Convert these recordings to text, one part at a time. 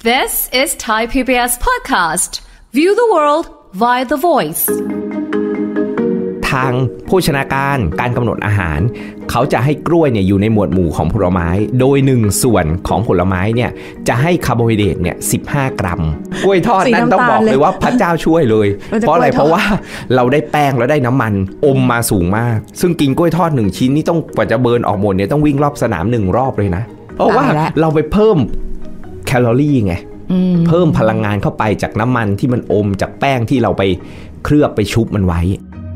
This is Thai PBS podcast. View the world via the voice. ทางโภชนาการการกำหนดอาหารเขาจะให้กล้วยเนี่ยอยู่ในหมวดหมู่ของผลไม้โดย1ส่วนของผลไม้เนี่ยจะให้คาร์โบไฮเดรตเนี่ย15 กรัมกล้วยทอดนั่นต้องบอกเลยว่าพระเจ้าช่วยเลยเพราะอะไรเพราะว่าเราได้แป้งแล้วได้น้ำมันอมมาสูงมากซึ่งกินกล้วยทอด1ชิ้นนี่ต้องกว่าจะเบิร์นออกหมดเนี่ยต้องวิ่งรอบสนาม1รอบเลยนะเพราะว่าเราไปเพิ่มแคลอรี่ไงเพิ่มพลังงานเข้าไปจากน้ำมันที่มันอมจากแป้งที่เราไปเคลือบไปชุบมันไว้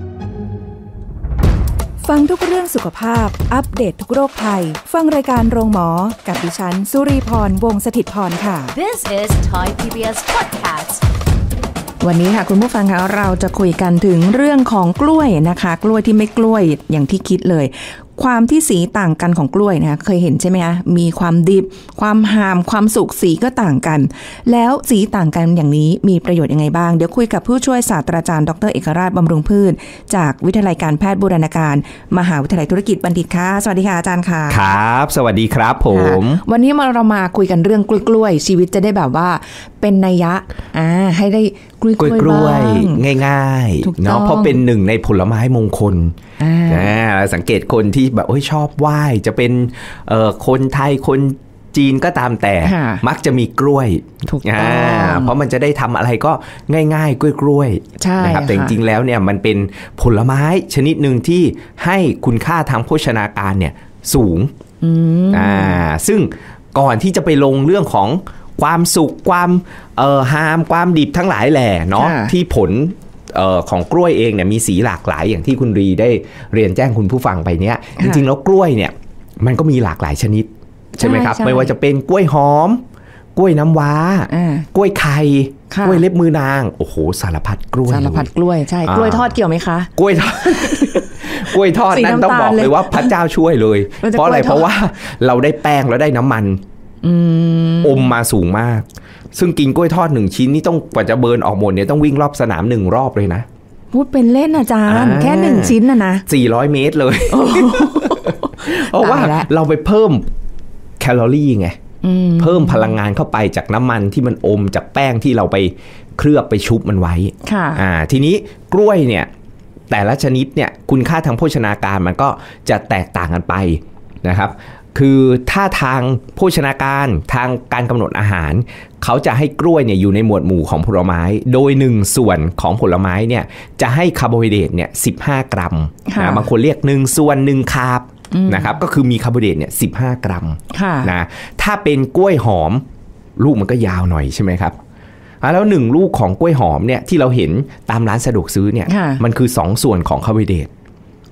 ฟังทุกเรื่องสุขภาพอัปเดต ทุกโรคภัยฟังรายการโรงหมอกับดิฉันสุรีพรวงศ์สถิตพรค่ะ This is Thai PBS podcast. วันนี้ค่ะคุณผู้ฟังคะเราจะคุยกันถึงเรื่องของกล้วยนะคะกล้วยที่ไม่กล้วยอย่างที่คิดเลยความที่สีต่างกันของกล้วยนะคะเคยเห็นใช่ไหมคะมีความดิบความหามความสุกสีก็ต่างกันแล้วสีต่างกันอย่างนี้มีประโยชน์ยังไงบ้างเดี๋ยวคุยกับผู้ช่วยศาสตราจารย์ดร.เอกราชบำรุงพืชจากวิทยาลัยการแพทย์บูรณาการมหาวิทยาลัยธุรกิจบัณฑิตค่ะสวัสดีค่ะอาจารย์ค่ะครับสวัสดีครับผมวันนี้เรามาคุยกันเรื่องกล้วยชีวิตจะได้แบบว่าเป็นนัยยะให้ได้กล้วยง่ายๆเนาะเพราะเป็นหนึ่งในผลไม้มงคลสังเกตคนที่แบบชอบไหว้จะเป็นคนไทยคนจีนก็ตามแต่มักจะมีกล้วยเพราะมันจะได้ทำอะไรก็ง่ายๆกล้วยๆนะครับแต่จริงๆแล้วเนี่ยมันเป็นผลไม้ชนิดหนึ่งที่ให้คุณค่าทางโภชนาการเนี่ยสูงซึ่งก่อนที่จะไปลงเรื่องของความสุขความฮามความดิบทั้งหลายแหล่เนาะที่ผลของกล้วยเองเนี่ยมีสีหลากหลายอย่างที่คุณรีได้เรียนแจ้งคุณผู้ฟังไปเนี่ยจริงๆแล้วกล้วยเนี่ยมันก็มีหลากหลายชนิดใช่ไหมครับไม่ว่าจะเป็นกล้วยหอมกล้วยน้ำว้ากล้วยไข่กล้วยเล็บมือนางโอ้โหสารพัดกล้วยสารพัดกล้วยใช่กล้วยทอดเกี่ยวไหมคะกล้วยทอดกล้วยทอดนั่นต้องบอกเลยว่าพระเจ้าช่วยเลยเพราะอะไรเพราะว่าเราได้แป้งแล้วได้น้ำมันอมมาสูงมากซึ่งกินกล้วยทอด1ชิ้นนี่ต้องกว่าจะเบิร์นออกหมดเนี่ยต้องวิ่งรอบสนาม1รอบเลยนะพูดเป็นเล่นอาจารย์แค่1ชิ้นนะ 400 เมตรเลยเพราะว่าเราไปเพิ่มแคลอรี่ไงเพิ่มพลังงานเข้าไปจากน้ำมันที่มันอมจากแป้งที่เราไปเคลือบไปชุบมันไว้ทีนี้กล้วยเนี่ยแต่ละชนิดเนี่ยคุณค่าทางโภชนาการมันก็จะแตกต่างกันไปนะครับคือถ้าทางโภชนาการทางการกำหนดอาหารเขาจะให้กล้วยเนี่ยอยู่ในหมวดหมู่ของผลไม้โดย1ส่วนของผลไม้เนี่ยจะให้คาร์โบไฮเดรตเนี่ย15 กรัมบางคนเรียก1ส่วน1คาร์บนะครับก็คือมีคาร์โบไฮเดรตเนี่ย15 กรัมนะถ้าเป็นกล้วยหอมลูกมันก็ยาวหน่อยใช่ไหมครับแล้ว1ลูกของกล้วยหอมเนี่ยที่เราเห็นตามร้านสะดวกซื้อเนี่ยมันคือ2ส่วนของคาร์โบไฮเดรต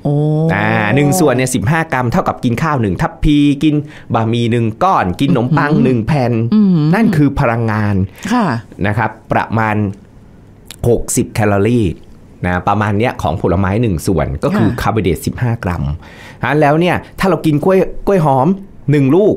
1ส่วนเนี่ย15 กรัมเท่ากับกินข้าว1ทัพพีกินบะหมี่1ก้อนกินขนมปัง1แผ่นนั่นคือพลังงานนะครับประมาณ60 แคลอรี่นะประมาณเนี้ยของผลไม้1ส่วนก็คือคาร์โบไฮเดรต15 กรัมแล้วเนี่ยถ้าเรากินกล้วยหอม1ลูก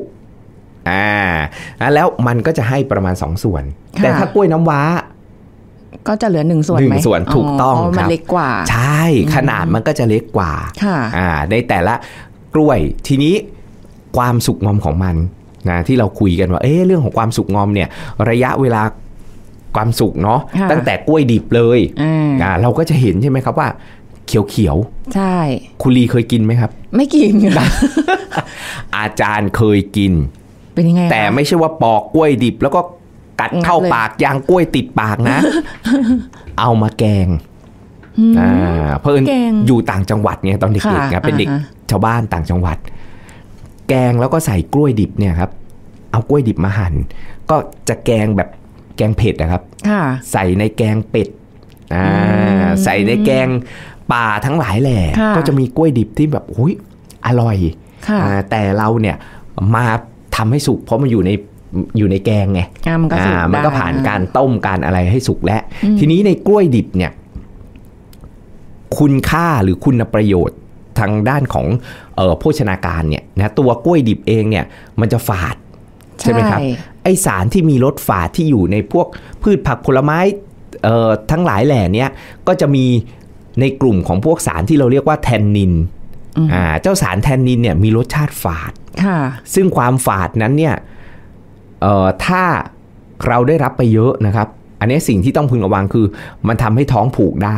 แล้วมันก็จะให้ประมาณ2ส่วนแต่ถ้ากล้วยน้ำว้าก็จะเหลือ1ส่วนไหม 1ส่วนถูกต้องครับมันเล็กกว่าใช่ขนาดมันก็จะเล็กกว่าในแต่ละกล้วยทีนี้ความสุกงอมของมันนะที่เราคุยกันว่าเรื่องของความสุกงอมเนี่ยระยะเวลาความสุกเนาะตั้งแต่กล้วยดิบเลยเราก็จะเห็นใช่ไหมครับว่าเขียวใช่คุณลีเคยกินไหมครับไม่กินค่ะอาจารย์เคยกินเป็นยังไงแต่ไม่ใช่ว่าปอกกล้วยดิบแล้วก็กัดเข้าปากยางกล้วยติดปากนะ เอามาแกงเพิ่นอยู่ต่างจังหวัดเนี่ยตอนเด็กๆนะเป็นเด็กชาวบ้านต่างจังหวัดแกงแล้วก็ใส่กล้วยดิบเนี่ยครับเอากล้วยดิบมาหั่นก็จะแกงแบบแกงเผ็ดนะครับใส่ในแกงเป็ดใส่ในแกงป่าทั้งหลายแหล่ก็จะมีกล้วยดิบที่แบบอร่อยแต่เราเนี่ยมาทำให้สุกเพราะมันอยู่ในแกงไงมันก็ผ่านการต้มการอะไรให้สุกแล้วทีนี้ในกล้วยดิบเนี่ยคุณค่าหรือคุณประโยชน์ทางด้านของโภชนาการเนี่ยนะตัวกล้วยดิบเองเนี่ยมันจะฝาดใช่ไหมครับไอสารที่มีรสฝาดที่อยู่ในพวกพืชผักผลไม้ทั้งหลายแหล่เนี่ยก็จะมีในกลุ่มของพวกสารที่เราเรียกว่าแทนนินเจ้าสารแทนนินเนี่ยมีรสชาติฝาดซึ่งความฝาดนั้นเนี่ยถ้าเราได้รับไปเยอะนะครับอันนี้สิ่งที่ต้องพึงระวังคือมันทำให้ท้องผูกได้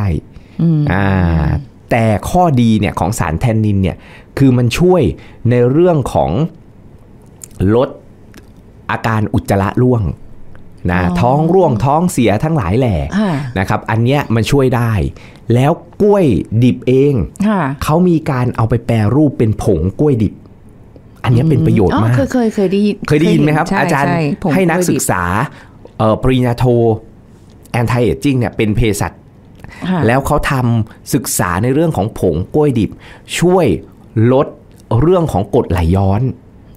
แต่ข้อดีเนี่ยของสารแทนนินเนี่ยคือมันช่วยในเรื่องของลดอาการอุจจาระร่วงนะท้องร่วงท้องเสียทั้งหลายแหล่นะครับอันเนี้ยมันช่วยได้แล้วกล้วยดิบเองเขามีการเอาไปแปรรูปเป็นผงกล้วยดิบอันนี้เป็นประโยชน์มากเคยได้ยินไหมครับอาจารย์ให้นักศึกษาปริญญาโท anti aging เนี่ยเป็นเภสัชแล้วเขาทำศึกษาในเรื่องของผงกล้วยดิบช่วยลดเรื่องของกรดไหลย้อน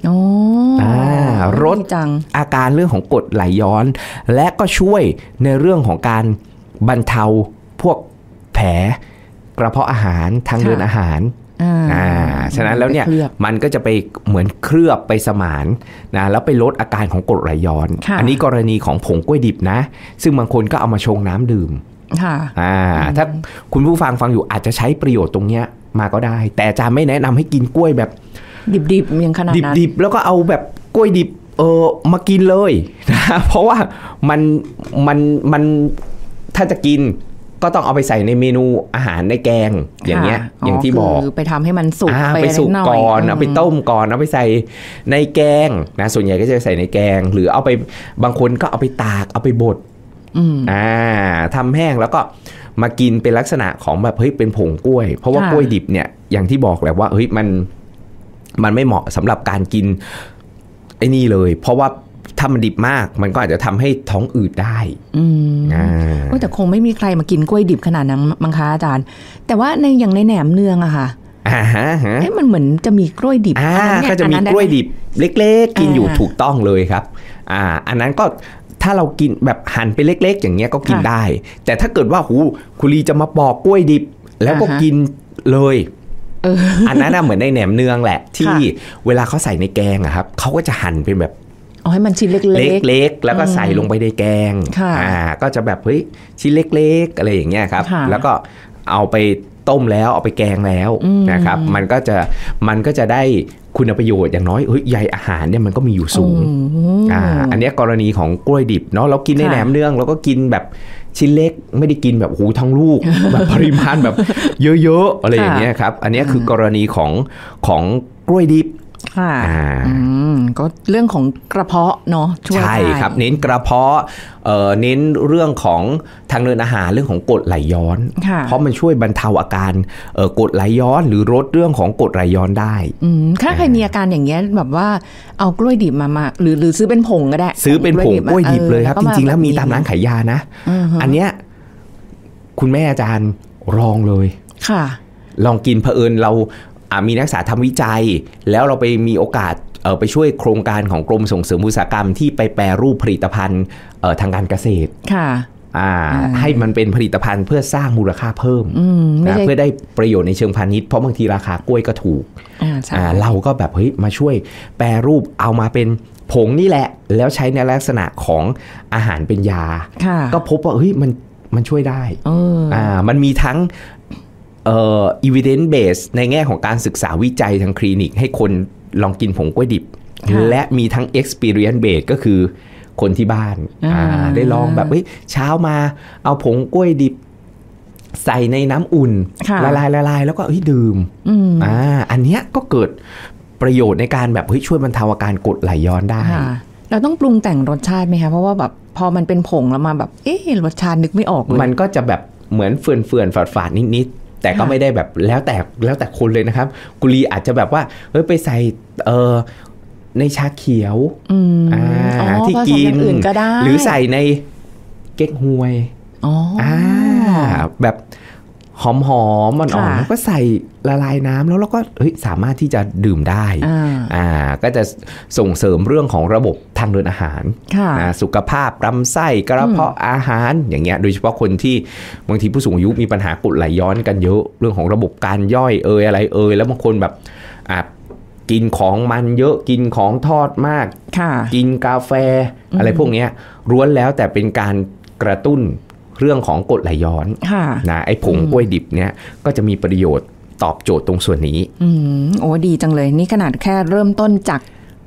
ลดอาการเรื่องของกรดไหลย้อนและก็ช่วยในเรื่องของการบรรเทาพวกแผลกระเพาะอาหารทางเดินอาหารฉะนั้นแล้วเนี่ยมันก็จะไปเหมือนเคลือบไปสมานนะแล้วไปลดอาการของกรดไหลย้อนอันนี้กรณีของผงกล้วยดิบนะซึ่งบางคนก็เอามาชงน้ำดื่มถ้าคุณผู้ฟังฟังอยู่อาจจะใช้ประโยชน์ตรงเนี้ยมาก็ได้แต่อาจารย์ไม่แนะนำให้กินกล้วยแบบดิบๆอย่างขนาดนั้นดิบๆแล้วก็เอาแบบกล้วยดิบมากินเลยนะเพราะว่ามันถ้าจะกินก็ต้องเอาไปใส่ในเมนูอาหารในแกงอย่างเงี้ยอย่างที่บอกไปทำให้มันสุกไปสุกก่อนเอาไปต้มก่อนเอาไปใส่ในแกงนะส่วนใหญ่ก็จะใส่ในแกงหรือเอาไปบางคนก็เอาไปตากเอาไปบดทำแห้งแล้วก็มากินเป็นลักษณะของแบบเฮ้ยเป็นผงกล้วยเพราะว่ากล้วยดิบเนี่ยอย่างที่บอกแหละว่าเฮ้ยมันไม่เหมาะสำหรับการกินไอ้นี่เลยเพราะว่าถ้ามันดิบมากมันก็อาจจะทำให้ท้องอืดได้แต่คงไม่มีใครมากินกล้วยดิบขนาดนั้นมั้งคะอาจารย์แต่ว่าในอย่างในแหนมเนืองอะค่ะมันเหมือนจะมีกล้วยดิบก็จะมีกล้วยดิบเล็กๆกินอยู่ถูกต้องเลยครับอันนั้นก็ถ้าเรากินแบบหั่นไปเล็กๆอย่างเงี้ยก็กินได้แต่ถ้าเกิดว่าคุณลีจะมาปอกกล้วยดิบแล้วก็กินเลยอันนั้นเหมือนในแหนมเนืองแหละที่เวลาเขาใส่ในแกงอะครับเขาก็จะหั่นเป็นแบบให้มันชิ้นเล็กๆแล้วก็ใส่ลงไปในแกงก็จะแบบเฮ้ยชิ้นเล็กๆอะไรอย่างเงี้ยครับแล้วก็เอาไปต้มแล้วเอาไปแกงแล้วนะครับมันก็จะได้คุณประโยชน์อย่างน้อยใยอาหารเนี่ยมันก็มีอยู่สูงอันนี้กรณีของกล้วยดิบเนาะเรากินในแหนมเนืองเราก็กินแบบชิ้นเล็กไม่ได้กินแบบทั้งลูกแบบปริมาณแบบเยอะๆอะไรอย่างเงี้ยครับอันนี้คือกรณีของกล้วยดิบก็เรื่องของกระเพาะเนาะใช่ครับเน้นกระเพาะเน้นเรื่องของทางเดินอาหารเรื่องของกรดไหลย้อนเพราะมันช่วยบรรเทาอาการกรดไหลย้อนหรือลดเรื่องของกรดไหลย้อนได้ถ้าใครมีอาการอย่างเงี้ยแบบว่าเอากล้วยดิบมาหรือซื้อเป็นผงก็ได้ซื้อเป็นผงกล้วยดิบเลยครับจริงๆแล้วมีตามร้านขายยานะอันเนี้ยคุณแม่อาจารย์ลองเลยลองกินเผอิญเรามีนักศึกษาทำวิจัยแล้วเราไปมีโอกาสไปช่วยโครงการของกรมส่งเสริมอุตสาหกรรมที่ไปแปรรูปผลิตภัณฑ์ทางการเกษตรให้มันเป็นผลิตภัณฑ์เพื่อสร้างมูลค่าเพิ่มเพื่อได้ประโยชน์ในเชิงพาณิชย์เพราะบางทีราคากล้วยก็ถูกเราก็แบบเฮ้ยมาช่วยแปรรูปเอามาเป็นผงนี่แหละแล้วใช้ในลักษณะของอาหารเป็นยาก็พบว่าเฮ้ยมันช่วยได้มันมีทั้งevidence base ในแง่ของการศึกษาวิจัยทางคลินิกให้คนลองกินผงกล้วยดิบและมีทั้ง experience base ก็คือคนที่บ้านได้ลองแบบเช้ามาเอาผงกล้วยดิบใส่ในน้ำอุ่นละลายแล้วก็ดื่มอันเนี้ยก็เกิดประโยชน์ในการแบบช่วยบรรเทาอาการกรดไหลย้อนได้เราต้องปรุงแต่งรสชาติไหมคะเพราะว่าแบบพอมันเป็นผงแล้วมาแบบรสชาตินึกไม่ออกเลยมันก็จะแบบเหมือนเฟื่อนๆฝาดๆนิดแต่ก็ไม่ได้แบบแล้วแต่คนเลยนะครับกุลีอาจจะแบบว่าไปใส่ในชาเขียวที่กินหรือใส่ในเก๊กฮวยแบบหอมๆอ่อนๆแล้วก็ใส่ละลายน้ำแล้วเราก็สามารถที่จะดื่มได้ก็จะส่งเสริมเรื่องของระบบทางเดินอาหารสุขภาพลำไส้กระเพาะอาหารอย่างเงี้ยโดยเฉพาะคนที่บางทีผู้สูงอายุมีปัญหากรดไหลย้อนกันเยอะเรื่องของระบบการย่อยอะไรแล้วบางคนแบบกินของมันเยอะกินของทอดมากกินกาแฟอะไรพวกนี้ล้วนแล้วแต่เป็นการกระตุ้นเรื่องของกรดไหลย้อนนะไอ้ผงกล้วยดิบเนี้ยก็จะมีประโยชน์ตอบโจทย์ตรงส่วนนี้โอ้ดีจังเลยนี่ขนาดแค่เริ่มต้นจาก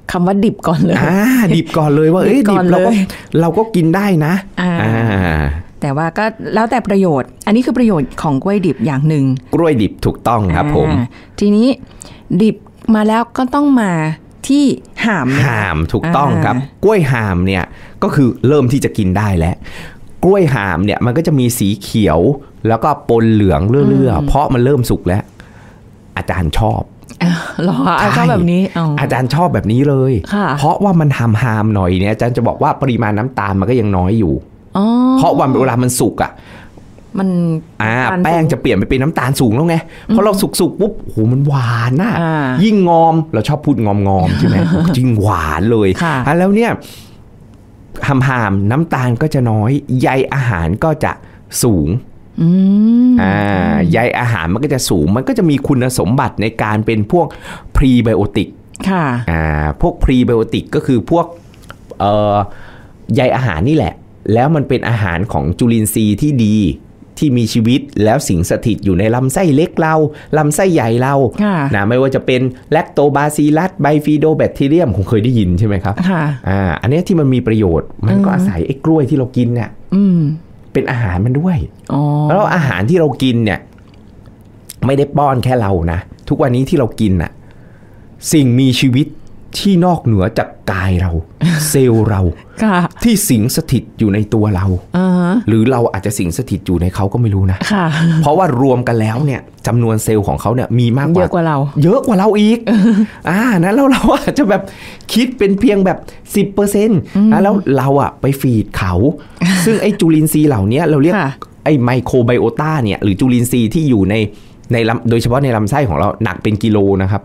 คำว่าดิบก่อนเลยดิบก่อนเลยว่าดิบเราก็กินได้นะแต่ว่าก็แล้วแต่ประโยชน์อันนี้คือประโยชน์ของกล้วยดิบอย่างหนึ่งกล้วยดิบถูกต้องครับผมทีนี้ดิบมาแล้วก็ต้องมาที่ห่ามถูกต้องครับกล้วยห่ามเนี่ยก็คือเริ่มที่จะกินได้แล้วกล้วยห่ามเนี่ยมันก็จะมีสีเขียวแล้วก็ปนเหลืองเรื่อยๆเพราะมันเริ่มสุกแล้วอาจารย์ชอบหรอชอบแบบนี้อาจารย์ชอบแบบนี้เลยเพราะว่ามันห่ามหน่อยเนี่ยอาจารย์จะบอกว่าปริมาณน้ำตาลมันก็ยังน้อยอยู่เพราะเวลามันสุกอ่ะมันแป้งจะเปลี่ยนไปเป็นน้ำตาลสูงแล้วไงเพราะเราสุกปุ๊บโหมันหวานน่ะยิ่งงอมเราชอบพูดงอมใช่ไหมจริงหวานเลยแล้วเนี่ยห่ามน้ำตาลก็จะน้อยใยอาหารก็จะสูงใยอาหารมันก็จะสูงมันก็จะมีคุณสมบัติในการเป็นพวกพรีไบโอติกพวกพรีไบโอติกก็คือพวกใยอาหารนี่แหละแล้วมันเป็นอาหารของจุลินทรีย์ที่ดีที่มีชีวิตแล้วสิงสถิตอยู่ในลำไส้เล็กเราลำไส้ใหญ่เรานะไม่ว่าจะเป็นแลคโตบาซิลลัสไบฟิโดแบคทีเรียมคงเคยได้ยินใช่ไหมครับอันนี้ที่มันมีประโยชน์มันก็อาศัยไอ้กล้วยที่เรากินเนี่ยเป็นอาหารมันด้วยแล้วอาหารที่เรากินเนี่ยไม่ได้ป้อนแค่เรานะทุกวันนี้ที่เรากินน่ะสิ่งมีชีวิตที่นอกเหนือจากกายเรา เซลล์เราที่สิงสถิตอยู่ในตัวเราหรือเราอาจจะสิงสถิตอยู่ในเขาก็ไม่รู้นะเพราะว่ารวมกันแล้วเนี่ยจำนวนเซลล์ของเขาเนี่ยมีมากกว่าเยอะกว่าเราอีกนะแล้วเราอาจจะแบบคิดเป็นเพียงแบบ 10% แล้วเราไปฟีดเขา ซึ่งไอ้จุลินทรีย์เหล่านี้เราเรียกไอ้ไมโครไบโอตาเนี่ยหรือจุลินทรีย์ที่อยู่ในโดยเฉพาะในลำไส้ของเราหนักเป็นกิโลนะครับ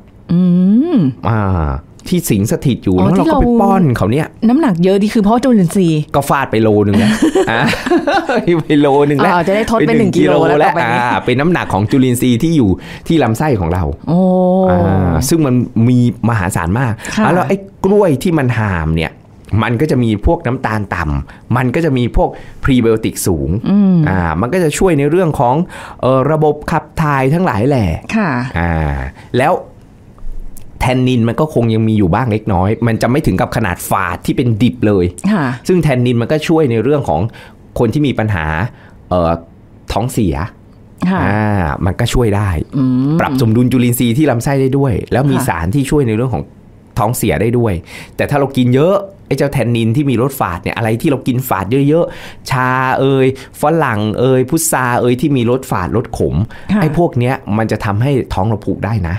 ที่สิงสถิตอยู่แล้วเราก็ไปป้อนเขาเนี่ยน้ำหนักเยอะดีคือเพราะจุลินทรีย์ก็ฟาดไปโลนึงแล้วไปโลนึงแล้วจะได้ทดเป็น1กิโลแล้วเป็นน้ำหนักของจุลินทรีย์ที่อยู่ที่ลำไส้ของเราซึ่งมันมีมหาศาลมากแล้วไอ้กล้วยที่มันห่ามเนี่ยมันก็จะมีพวกน้ำตาลต่ำมันก็จะมีพวกพรีไบโอติกสูงมันก็จะช่วยในเรื่องของระบบขับถ่ายทั้งหลายแหละแล้วแทนนินมันก็คงยังมีอยู่บ้างเล็กน้อยมันจะไม่ถึงกับขนาดฝาดที่เป็นดิบเลยซึ่งแทนนินมันก็ช่วยในเรื่องของคนที่มีปัญหาท้องเสียมันก็ช่วยได้ปรับสมดุลจุลินทรีย์ที่ลำไส้ได้ด้วยแล้วมีสารที่ช่วยในเรื่องของท้องเสียได้ด้วยแต่ถ้าเรากินเยอะไอ้เจ้าแทนนินที่มีรสฝาดเนี่ยอะไรที่เรากินฝาดเยอะๆชาฝรั่งพุทราที่มีรสฝาดรสขมไอ้พวกเนี้ยมันจะทำให้ท้องเราผูกได้นะ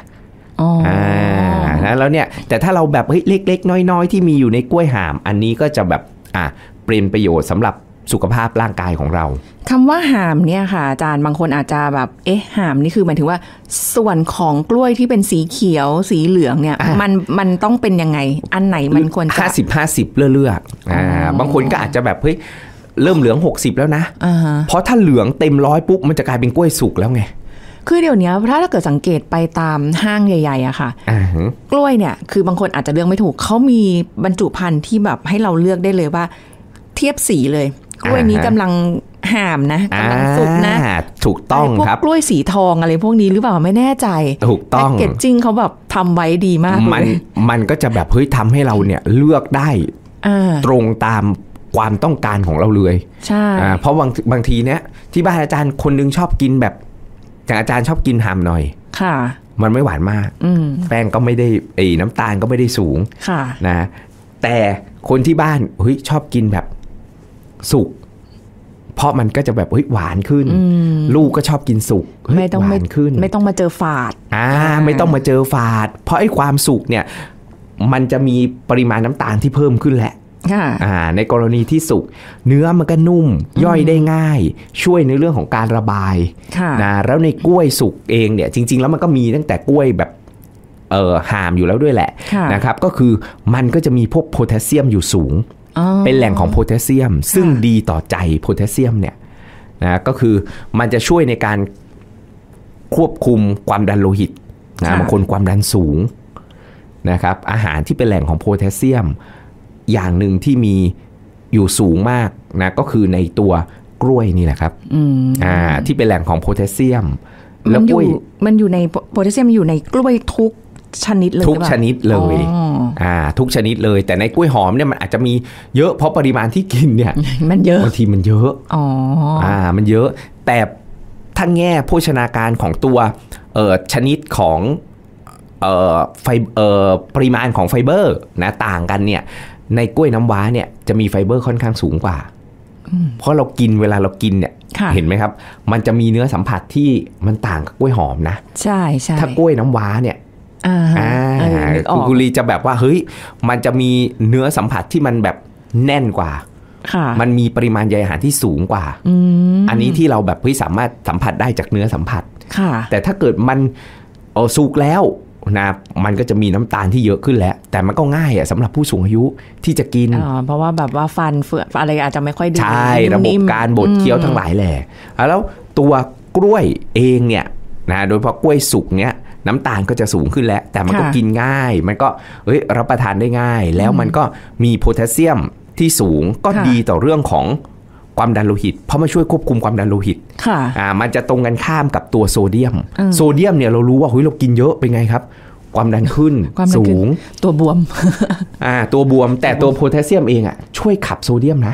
แล้วเนี่ยแต่ถ้าเราแบบเล็กๆน้อยๆที่มีอยู่ในกล้วยห่ามอันนี้ก็จะแบบเป็นประโยชน์สำหรับสุขภาพร่างกายของเราคำว่าห่ามเนี่ยค่ะอาจารย์บางคนอาจจะแบบห่ามนี่คือหมายถึงว่าส่วนของกล้วยที่เป็นสีเขียวสีเหลืองเนี่ยมันต้องเป็นยังไงอันไหนมันควรจะ 50-50เลือกบางคนก็อาจจะแบบเริ่มเหลือง60แล้วนะเพราะถ้าเหลืองเต็ม100ปุ๊บมันจะกลายเป็นกล้วยสุกแล้วไงคือเดี๋ยวนี้ถ้าเกิดสังเกตไปตามห้างใหญ่ๆอะค่ะกล้วยเนี่ยคือบางคนอาจจะเลือกไม่ถูกเขามีบรรจุภัณฑ์ที่แบบให้เราเลือกได้เลยว่าเทียบสีเลยกล้วยนี้กำลังห่ามนะกำลังสุกนะถูกต้องครับพวกกล้วยสีทองอะไรพวกนี้หรือเปล่าไม่แน่ใจถูกต้องแพ็คเกจจิ้งเขาแบบทำไว้ดีมากเลยมันก็จะแบบทำให้เราเนี่ยเลือกได้ตรงตามความต้องการของเราเลยใช่เพราะบางทีเนี่ยที่บ้านอาจารย์คนนึงชอบกินแบบอย่างอาจารย์ชอบกินห่ามหน่อยค่ะมันไม่หวานมากแป้งก็ไม่ได้น้ำตาลก็ไม่ได้สูงนะแต่คนที่บ้านชอบกินแบบสุกเพราะมันก็จะแบบหวานขึ้นลูกก็ชอบกินสุกหวานขึ้นไม่ต้องมาเจอฝาดไม่ต้องมาเจอฝาดเพราะไอ้ความสุกเนี่ยมันจะมีปริมาณน้ำตาลที่เพิ่มขึ้นแหละในกรณีที่สุกเนื้อมันก็นุ่มย่อยได้ง่ายช่วยในเรื่องของการระบายนะแล้วในกล้วยสุกเองเนี่ยจริงๆแล้วมันก็มีตั้งแต่กล้วยแบบห่ามอยู่แล้วด้วยแหละนะครับก็คือมันก็จะมีพวกโพแทสเซียมอยู่สูงเป็นแหล่งของโพแทสเซียมซึ่งดีต่อใจโพแทสเซียมเนี่ยนะก็คือมันจะช่วยในการควบคุมความดันโลหิตนะบางคนความดันสูงนะครับอาหารที่เป็นแหล่งของโพแทสเซียมอย่างหนึ่งที่มีอยู่สูงมากนะก็คือในตัวกล้วยนี่แหละครับที่เป็นแหล่งของโพแทสเซียมแล้วกล้วยมันอยู่ในโพแทสเซียมอยู่ในกล้วยทุกชนิดเลยทุกชนิดเลยทุกชนิดเลยแต่ในกล้วยหอมเนี่ยมันอาจจะมีเยอะเพราะปริมาณที่กินเนี่ยมันเยอะบางทีมันเยอะมันเยอะแต่ถ้าแง่โภชนาการของตัวชนิดของปริมาณของไฟเบอร์นะต่างกันเนี่ยในกล้วยน้ำว้าเนี่ยจะมีไฟเบอร์ค่อนข้างสูงกว่าเพราะเรากินเวลาเรากินเนี่ยเห็นไหมครับมันจะมีเนื้อสัมผัสที่มันต่างกับกล้วยหอมนะใช่ใช่ถ้ากล้วยน้ำว้าเนี่ยคุณลีจะแบบว่าเฮ้ยมันจะมีเนื้อสัมผัสที่มันแบบแน่นกว่ามันมีปริมาณใยอาหารที่สูงกว่าอันนี้ที่เราแบบสามารถสัมผัสได้จากเนื้อสัมผัสแต่ถ้าเกิดมันสุกแล้วนะมันก็จะมีน้ำตาลที่เยอะขึ้นแล้วแต่มันก็ง่ายสำหรับผู้สูงอายุที่จะกินเพราะว่าแบบว่าฟันเฟื่อยอะไรอาจจะไม่ค่อยดีใช่ระบบการบดเคี้ยวทั้งหลายแหละแล้วตัวกล้วยเองเนี่ยนะโดยเฉพาะกล้วยสุกเนี่ยน้ำตาลก็จะสูงขึ้นแล้วแต่มันก็กินง่ายมันก็รับประทานได้ง่ายแล้วมันก็มีโพแทสเซียมที่สูงก็ดีต่อเรื่องของความดันโลหิตเพราะมันช่วยควบคุมความดันโลหิตมันจะตรงกันข้ามกับตัวโซเดียมเนี่ยเรารู้ว่าเรากินเยอะเป็นไงครับความดันขึ้นสูงตัวบวมตัวบวมแต่ตัวโพแทสเซียมเองช่วยขับโซเดียมนะ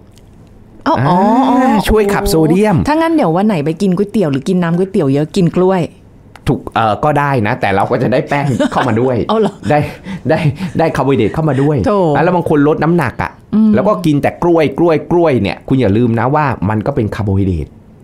ช่วยขับโซเดียมถ้างั้นเดี๋ยววันไหนไปกินก๋วยเตี๋ยวหรือกินน้ำก๋วยเตี๋ยวเยอะกินกล้วยถูกก็ได้นะแต่เราก็จะได้แป้งเข้ามาด้วยได้คาร์โบไฮเดรตเข้ามาด้วยแล้วบางคนลดน้ำหนักแล้วก็กินแต่กล้วยเนี่ยคุณอย่าลืมนะว่ามันก็เป็นคาร์โบไฮเดรต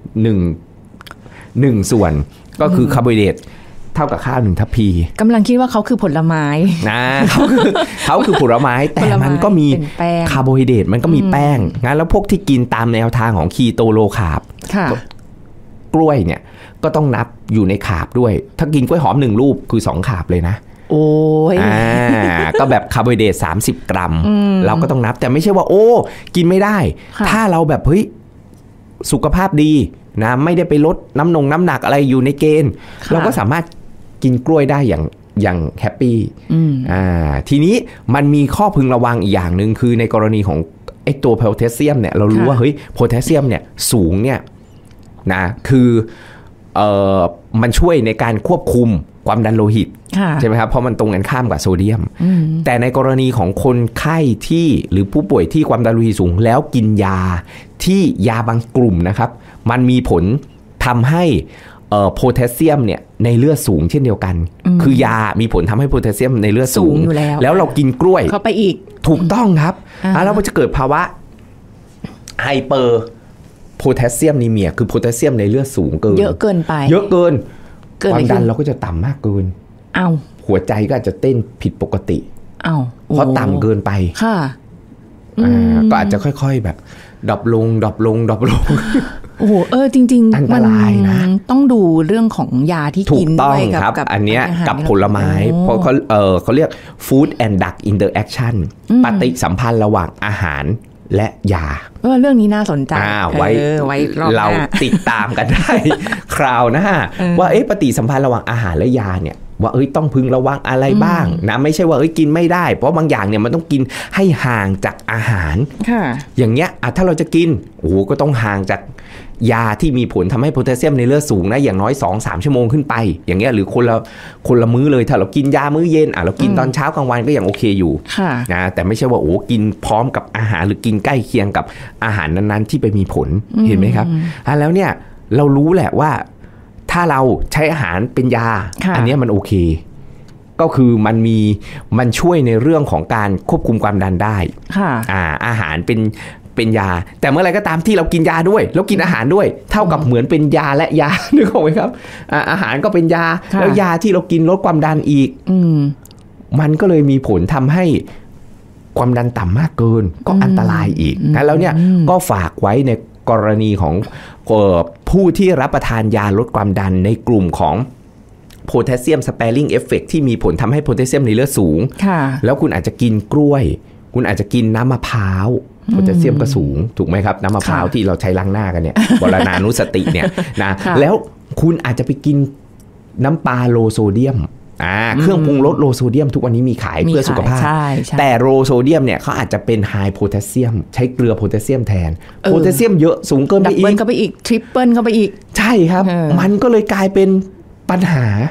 1ส่วนก็คือคาร์โบไฮเดรตเท่ากับข้าว1ทัพพีกำลังคิดว่าเขาคือผลไม้นะเขาคือผลไม้แต่มันก็มีคาร์โบไฮเดรตมันก็มีแป้งงั้นแล้วพวกที่กินตามแนวทางของคีโตโลคาร์บกล้วยเนี่ยก็ต้องนับอยู่ในคาร์บด้วยถ้ากินกล้วยหอม1ลูกคือ2คาร์บเลยนะโอ้ยก็แบบคาร์โบไฮเดรต30 กรัมเราก็ต้องนับแต่ไม่ใช่ว่าโอ้กินไม่ได้ถ้าเราแบบเฮ้ยสุขภาพดีนะไม่ได้ไปลดน้ำหนักอะไรอยู่ในเกณฑ์เราก็สามารถกินกล้วยได้อย่างแฮปปี้ทีนี้มันมีข้อพึงระวังอีกอย่างหนึ่งคือในกรณีของไอ้ตัวโพแทสเซียมเนี่ยเรารู้ว่าเฮ้ยโพแทสเซียมเนี่ยสูงเนี่ยนะคือมันช่วยในการควบคุมความดันโลหิตใช่ไหมครับเพราะมันตรงกันข้ามกับโซเดียมแต่ในกรณีของคนไข้ที่หรือผู้ป่วยที่ความดันโลหิตสูงแล้วกินยาที่ยาบางกลุ่มนะครับมันมีผลทำให้โพแทสเซียมเนี่ยในเลือดสูงเช่นเดียวกันคือยามีผลทำให้โพแทสเซียมในเลือดสูงแล้วเรากินกล้วยเข้าไปอีกถูกต้องครับแล้วมันจะเกิดภาวะไฮเปอร์โพแทสเซียมนีเมียคือโพแทสเซียมในเลือดสูงเกินเยอะเกินไปความดันเราก็จะต่ำมากเกินหัวใจก็อาจจะเต้นผิดปกติเพราะต่ำเกินไปก็อาจจะค่อยๆแบบดรอปลงโอ้โหจริงๆอันตรายนะต้องดูเรื่องของยาที่กินด้วยกับอันเนี้ยกับผลไม้เพราะเขาเรียก food and drug interaction ปฏิสัมพันธ์ระหว่างอาหารและยาเรื่องนี้น่าสนใจไว้เราติดตามกันได้คราวหน้าว่าปฏิสัมพันธ์ระหว่างอาหารและยาเนี่ยว่าต้องพึงระวังอะไรบ้างนะไม่ใช่ว่ากินไม่ได้เพราะบางอย่างเนี่ยมันต้องกินให้ห่างจากอาหารอย่างเงี้ยถ้าเราจะกินก็ต้องห่างจากยาที่มีผลทำให้โพแทสเซียมในเลือดสูงนะอย่างน้อย 2-3 ชั่วโมงขึ้นไปอย่างเงี้ยหรือคนละมื้อเลยถ้าเรากินยามื้อเย็นเรากินตอนเช้ากลางวันก็ยังโอเคอยู่นะแต่ไม่ใช่ว่ากินพร้อมกับอาหารหรือกินใกล้เคียงกับอาหารนั้นๆที่ไปมีผลเห็นไหมครับแล้วเนี่ยเรารู้แหละว่าถ้าเราใช้อาหารเป็นยาอันนี้มันโอเคก็คือมันช่วยในเรื่องของการควบคุมความดันได้อาหารเป็นยาแต่เมื่อไรก็ตามที่เรากินยาด้วยแล้วกินอาหารด้วยเท่ากับเหมือนเป็นยาและยานึกออกไหมครับอาหารก็เป็นยาแล้วยาที่เรากินลดความดันอีกมันก็เลยมีผลทำให้ความดันต่ำมากเกินก็อันตรายอีกแล้วเนี่ยก็ฝากไว้ในกรณีของผู้ที่รับประทานยาลดความดันในกลุ่มของโพแทสเซียมสเปริ่งเอฟเฟกต์ที่มีผลทำให้โพแทสเซียมในเลือดสูงแล้วคุณอาจจะกินกล้วยคุณอาจจะกินน้ำมะพร้าวโพแทสเซียมก็สูงถูกไหมครับน้ำมะพร้าวที่เราใช้ล้างหน้ากันเนี่ยบรณานุสติเนี่ยนะแล้วคุณอาจจะไปกินน้ำปลาโลโซเดียมเครื่องปรุงรสโลโซเดียมทุกวันนี้มีขายเพื่อสุขภาพแต่โลโซเดียมเนี่ยเขาอาจจะเป็นไฮโพแทสเซียมใช้เกลือโพแทสเซียมแทนโพแทสเซียมเยอะสูงเกินไปอีกดับเบิลเข้าไปอีกทริปเปิลเข้าไปอีกใช่ครับมันก็เลยกลายเป็นปัญหาท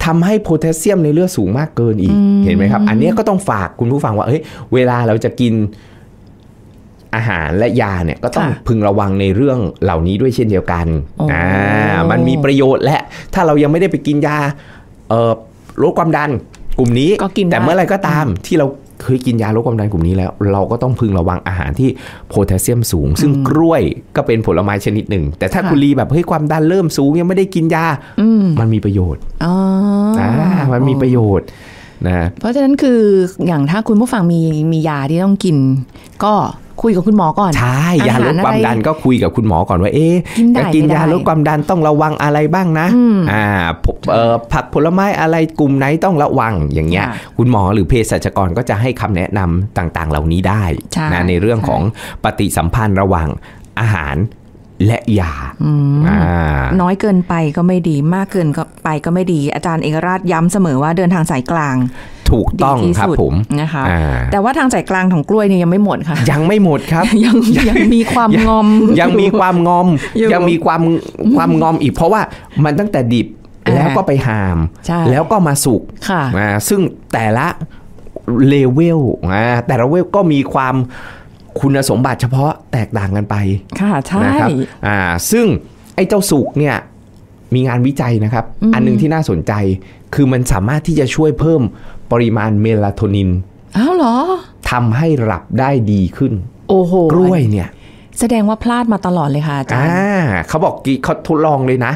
ำให้โพแทสเซียมในเลือดสูงมากเกินอีกเห็นไหมครับอันนี้ก็ต้องฝากคุณผู้ฟังว่าเวลาเราจะกินอาหารและยาเนี่ยก็ต้องพึงระวังในเรื่องเหล่านี้ด้วยเช่นเดียวกันมันมีประโยชน์และถ้าเรายังไม่ได้ไปกินยาลดความดันกลุ่มนี้แต่เมื่อไรก็ตามที่เราเคยกินยาลดความดันกลุ่มนี้แล้วเราก็ต้องพึงระวังอาหารที่โพแทสเซียมสูงซึ่งกล้วยก็เป็นผลไม้ชนิดหนึ่งแต่ถ้าคุณลีแบบความดันเริ่มสูงยังไม่ได้กินยามันมีประโยชน์มันมีประโยชน์นะเพราะฉะนั้นคืออย่างถ้าคุณผู้ฟังมียาที่ต้องกินก็คุยกับคุณหมอก่อนใช่ยาลดความดันก็คุยกับคุณหมอก่อนว่าจะกินยาลดความดันต้องระวังอะไรบ้างนะผักผลไม้อะไรกลุ่มไหนต้องระวังอย่างเงี้ยคุณหมอหรือเภสัชกรก็จะให้คำแนะนำต่างๆเหล่านี้ได้นะในเรื่องของปฏิสัมพันธ์ระหว่างอาหารและยาน้อยเกินไปก็ไม่ดีมากเกินไปก็ไม่ดีอาจารย์เอกราชย้ำเสมอว่าเดินทางสายกลางถูกต้องครับผมนะคะแต่ว่าทางสายกลางของกล้วยเนี่ยยังไม่หมดค่ะยังไม่หมดครับยังมีความงอมยังมีความงอมยังมีความงอมอีกเพราะว่ามันตั้งแต่ดิบแล้วก็ไปหามแล้วก็มาสุกซึ่งแต่ละเลเวลแต่ละเลเวลก็มีความคุณสมบัติเฉพาะแตกต่างกันไปค่ะใช่นะครับซึ่งไอ้เจ้าสุกเนี่ยมีงานวิจัยนะครับอันนึงที่น่าสนใจคือมันสามารถที่จะช่วยเพิ่มปริมาณเมลาโทนินอ้าวเหรอทำให้หลับได้ดีขึ้นโอ้โหกล้วยเนี่ยแสดงว่าพลาดมาตลอดเลยค่ะอาจารย์เขาบอกเขาทดลองเลยนะ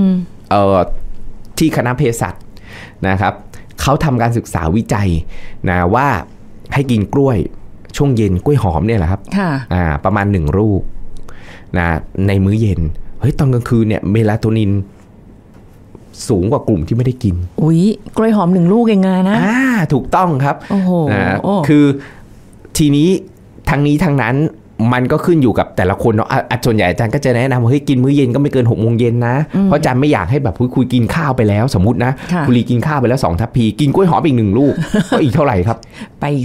ที่คณะเภสัชนะครับเขาทำการศึกษาวิจัยนะว่าให้กินกล้วยช่วงเย็นกล้วยหอมเนี่ยแหละครับประมาณ1ลูกนะในมื้อเย็นตอนกลางคืนเนี่ยเมลาโทนินสูงกว่ากลุ่มที่ไม่ได้กินอุ๊ยกล้วยหอม1ลูกเองนะถูกต้องครับโอ้โหคือทีนี้ทั้งนี้ทั้งนั้นมันก็ขึ้นอยู่กับแต่ละคนเนาะส่วนใหญ่อาจารย์ก็จะแนะนำว่ากินมื้อเย็นก็ไม่เกิน 6 โมงเย็นนะเพราะอาจารย์ไม่อยากให้แบบคุยกินข้าวไปแล้วสมมุตินะคุณลีกินข้าวไปแล้ว2ทัพพีกินกล้วยหอมอีก1ลูกก็อีกเท่าไหร่ครับไปอีก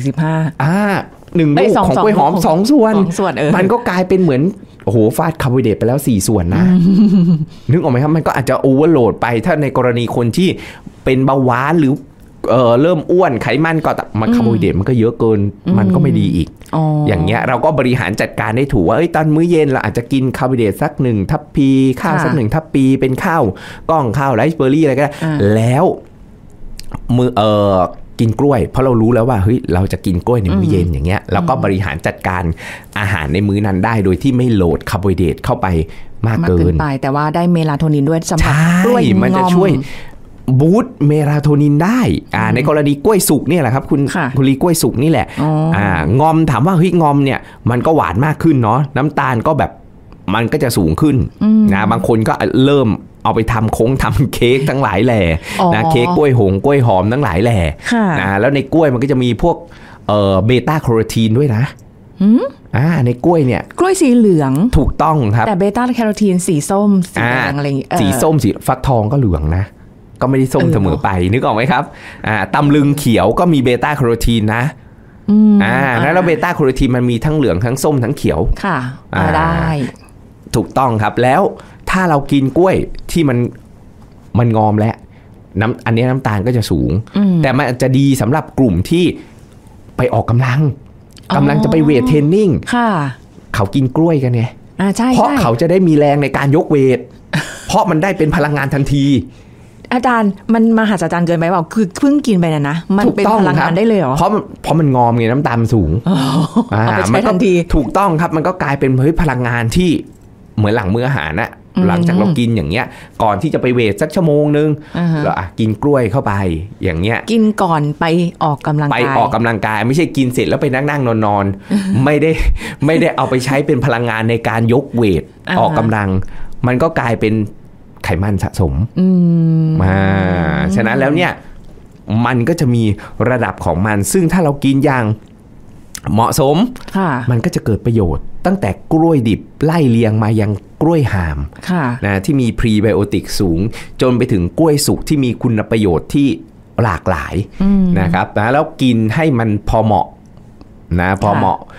15 1ลูกของกล้วยหอม2ส่วนมันก็กลายเป็นเหมือนโอ้โหฟาดคาร์โบไฮเดรตไปแล้ว4ส่วนนะนึกออกไหมครับมันก็อาจจะโอเวอร์โหลดไปถ้าในกรณีคนที่เป็นเบาหวานหรือเริ่มอ้วนไขมันก็มันคาร์โบไฮเดรตมันก็เยอะเกินมันก็ไม่ดีอีกอย่างเงี้ยเราก็บริหารจัดการได้ถูกว่าตอนมื้อเย็นเราอาจจะกินคาร์โบไฮเดรตสัก1ทัพพีข้าวสัก1ทัพพีเป็นข้าวกล้องข้าวไรซ์เบอร์รี่อะไรก็ได้แล้วมื้อกินกล้วยเพราะเรารู้แล้วว่าเราจะกินกล้วยในมื้อเย็นอย่างเงี้ยเราก็บริหารจัดการอาหารในมื้อนั้นได้โดยที่ไม่โหลดคาร์โบไฮเดรตเข้าไปมากเกินไปแต่ว่าได้เมลาโทนินด้วยสำหรับกล้วยมันจะช่วยบูสต์เมลาโทนินได้ในกรณีกล้วยสุกเนี่ยแหละครับคุณลีกล้วยสุกนี่แหละงอมถามว่างอมเนี่ยมันก็หวานมากขึ้นเนาะน้ำตาลก็แบบมันก็จะสูงขึ้นนะบางคนก็เริ่มเอาไปทำทำเค้กทั้งหลายแหล่นะเค้กกล้วยหงกล้วยหอมทั้งหลายแหล่นะแล้วในกล้วยมันก็จะมีพวกเบต้าแคโรทีนด้วยนะในกล้วยเนี่ยกล้วยสีเหลืองถูกต้องครับแต่เบต้าแคโรทีนสีส้มสีแดงอะไรสีส้มสีฟักทองก็เหลืองนะก็ไม่ได้ส้มเสมอไปนึกออกไหมครับตำลึงเขียวก็มีเบต้าแคโรทีนนะแล้วเบต้าแคโรทีนมันมีทั้งเหลืองทั้งส้มทั้งเขียวค่ะได้ถูกต้องครับแล้วถ้าเรากินกล้วยที่มันงอมแล้วอันนี้น้ำตาลก็จะสูงแต่มันจะดีสำหรับกลุ่มที่ไปออกกำลังจะไปเวทเทรนนิ่งเขากินกล้วยกันไงเพราะเขาจะได้มีแรงในการยกเวทเพราะมันได้เป็นพลังงานทันทีอาจารย์มันมหัศจรรย์เกินไปเปล่าคือเพิ่งกินไปนะมันเป็นพลังงานได้เลยเหรอเพราะมันงอมไงน้ำตาลสูงเอาไปใช้ทันทีถูกต้องครับมันก็กลายเป็นพลังงานที่เหมือนหลังมื้ออาหารนะหลังจากเรากินอย่างเงี้ยก่อนที่จะไปเวทสักชั่วโมงนึงเรากินกล้วยเข้าไปอย่างเงี้ยกินก่อนไปออกกำลังกายไปออกกำลังกายไม่ใช่กินเสร็จแล้วไปนั่งนอนไม่ได้เอาไปใช้เป็นพลังงานในการยกเวทออกกำลังมันก็กลายเป็นไขมันสะสมฉะนั้นแล้วเนี่ยมันก็จะมีระดับของมันซึ่งถ้าเรากินอย่างเหมาะสมมันก็จะเกิดประโยชน์ตั้งแต่กล้วยดิบไล่เลียงมายังกล้วยหามนะที่มีพรีไบโอติกสูงจนไปถึงกล้วยสุกที่มีคุณประโยชน์ที่หลากหลายนะครับแล้วกินให้มันพอเหมาะนะพอเหมาะ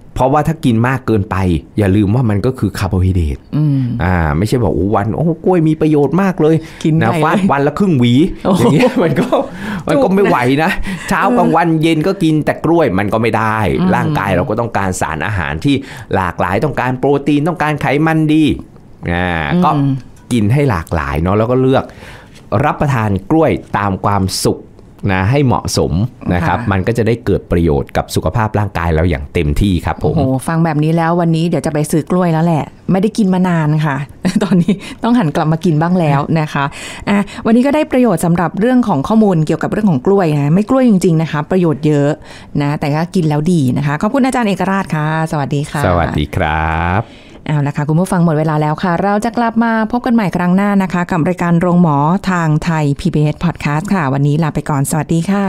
เพราะว่าถ้ากินมากเกินไปอย่าลืมว่ามันก็คือคาร์โบไฮเดรตไม่ใช่บอกวันกล้วยมีประโยชน์มากเลยนะฟาดวันละครึ่งหวีอย่างเงี้ยมันก็ไม่ไหวนะเช้ากลางวันเย็นก็กินแต่กล้วยมันก็ไม่ได้ร่างกายเราก็ต้องการสารอาหารที่หลากหลายต้องการโปรตีนต้องการไขมันดีก็กินให้หลากหลายเนาะแล้วก็เลือกรับประทานกล้วยตามความสุขนะให้เหมาะสมนะครับมันก็จะได้เกิดประโยชน์กับสุขภาพร่างกายเราอย่างเต็มที่ครับผมโอ้โหฟังแบบนี้แล้ววันนี้เดี๋ยวจะไปซื้อกล้วยแล้วแหละไม่ได้กินมานานค่ะตอนนี้ต้องหันกลับมากินบ้างแล้วนะคะวันนี้ก็ได้ประโยชน์สำหรับเรื่องของข้อมูลเกี่ยวกับเรื่องของกล้วยนะไม่กล้วยจริงๆนะคะประโยชน์เยอะนะแต่ก็กินแล้วดีนะคะขอบคุณอาจารย์เอกราชค่ะสวัสดีค่ะสวัสดีครับเอาละค่ะคุณผู้ฟังหมดเวลาแล้วค่ะเราจะกลับมาพบกันใหม่ครั้งหน้านะคะกับรายการโรงหมอทางไทย PBS Podcast ค่ะวันนี้ลาไปก่อนสวัสดีค่ะ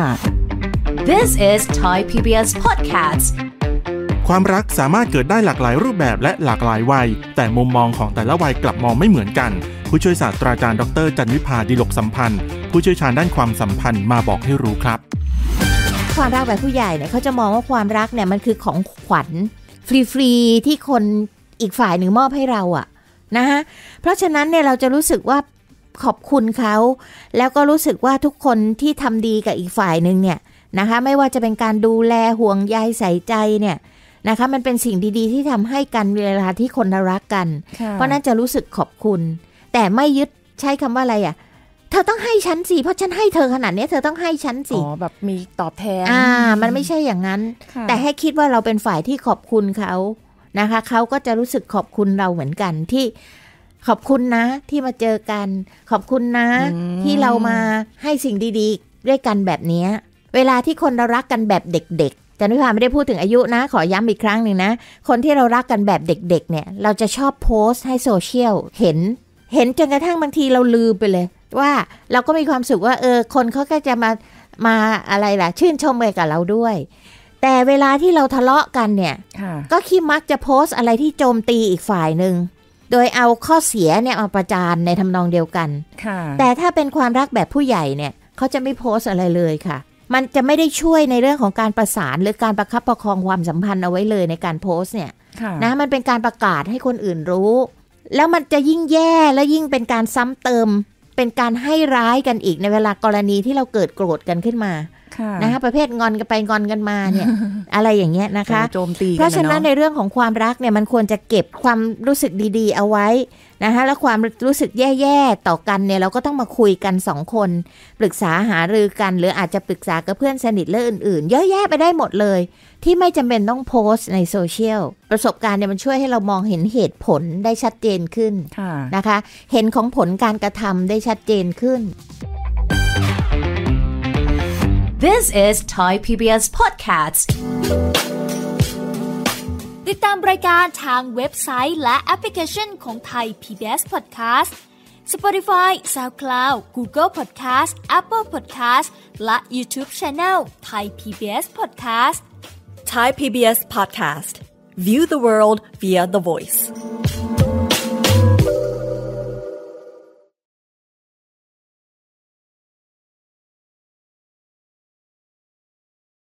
This is Thai PBS Podcast ความรักสามารถเกิดได้หลากหลายรูปแบบและหลากหลายวัยแต่มุมมองของแต่ละวัยกลับมองไม่เหมือนกันผู้ช่วยศาสตราจารย์ดร.จันวิภา ดิลกสัมพันธ์ผู้เชี่ยวชาญด้านความสัมพันธ์มาบอกให้รู้ครับความรักแบบผู้ใหญ่เนี่ยเขาจะมองว่าความรักเนี่ยมันคือของขวัญฟรีๆที่คนอีกฝ่ายหนึ่งมอบให้เราอะนะฮะเพราะฉะนั้นเนี่ยเราจะรู้สึกว่าขอบคุณเขาแล้วก็รู้สึกว่าทุกคนที่ทำดีกับอีกฝ่ายหนึ่งเนี่ยนะคะไม่ว่าจะเป็นการดูแลห่วงใยใส่ใจเนี่ยนะคะมันเป็นสิ่งดีๆที่ทำให้กันเวลาที่คนรักกันเพราะนั้นจะรู้สึกขอบคุณแต่ไม่ยึดใช้คำว่าอะไรอะเธอต้องให้ฉันสิเพราะฉันให้เธอขนาดนี้เธอต้องให้ฉันสิแบบมีตอบแทนมันไม่ใช่อย่างนั้นแต่ให้คิดว่าเราเป็นฝ่ายที่ขอบคุณเขานะคะเขาก็จะรู้สึกขอบคุณเราเหมือนกันที่ขอบคุณนะที่มาเจอกันขอบคุณนะที่เรามาให้สิ่งดีๆด้วยกันแบบนี้เวลาที่คนเรารักกันแบบเด็กๆจันวิภาไม่ได้พูดถึงอายุนะขอย้ำอีกครั้งหนึ่งนะคนที่เรารักกันแบบเด็กๆเนี่ยเราจะชอบโพสต์ให้โซเชียลเห็นจนกระทั่งบางทีเราลืมไปเลยว่าเราก็มีความสุขว่าคนเขาก็จะมาอะไรล่ะชื่นชมกับเราด้วยแต่เวลาที่เราทะเลาะกันเนี่ยก็ขี้มักจะโพสต์อะไรที่โจมตีอีกฝ่ายหนึ่งโดยเอาข้อเสียเนี่ยมาประจานในทำนองเดียวกันแต่ถ้าเป็นความรักแบบผู้ใหญ่เนี่ยเขาจะไม่โพสต์อะไรเลยค่ะมันจะไม่ได้ช่วยในเรื่องของการประสานหรือการประคับประคองความสัมพันธ์เอาไว้เลยในการโพสต์เนี่ยนะมันเป็นการประกาศให้คนอื่นรู้แล้วมันจะยิ่งแย่และยิ่งเป็นการซ้ำเติมเป็นการให้ร้ายกันอีกในเวลากรณีที่เราเกิดโกรธกันขึ้นมานะคะประเภทงอนกันไปงอนกันมาเนี่ย อะไรอย่างเงี้ยนะคะโจมตีเพราะฉะนั้นในเรื่องของความรักเนี่ยมันควรจะเก็บความรู้สึกดีๆเอาไว้นะคะแล้วความรู้สึกแย่ๆต่อกันเนี่ยเราก็ต้องมาคุยกัน2คนปรึกษาหารือกันหรืออาจจะปรึกษากับเพื่อนสนิทเรื่องอื่นๆเยอะแยะไปได้หมดเลยที่ไม่จำเป็นต้องโพสต์ในโซเชียลประสบการณ์เนี่ยมันช่วยให้เรามองเห็นเหตุผลได้ชัดเจนขึ้นนะคะเห็นของผลการกระทำได้ชัดเจนขึ้น This is Thai PBS Podcast ติดตามรายการทางเว็บไซต์และแอปพลิเคชันของ Thai PBS Podcast Spotify, SoundCloud, Google Podcast, Apple Podcast และ YouTube Channel Thai PBS Podcast Thai PBS Podcast View the world via the voice